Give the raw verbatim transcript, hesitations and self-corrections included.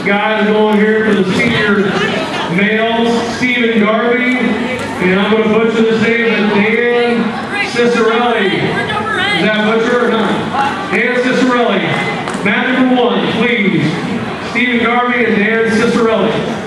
guys going here for the senior males, Stephen Garvey, and I'm going to butcher this name, but Dan Cicerelli. Is that butcher or not? Dan Cicerelli. Mat number one, please. Stephen Garvey and Dan Cicerelli.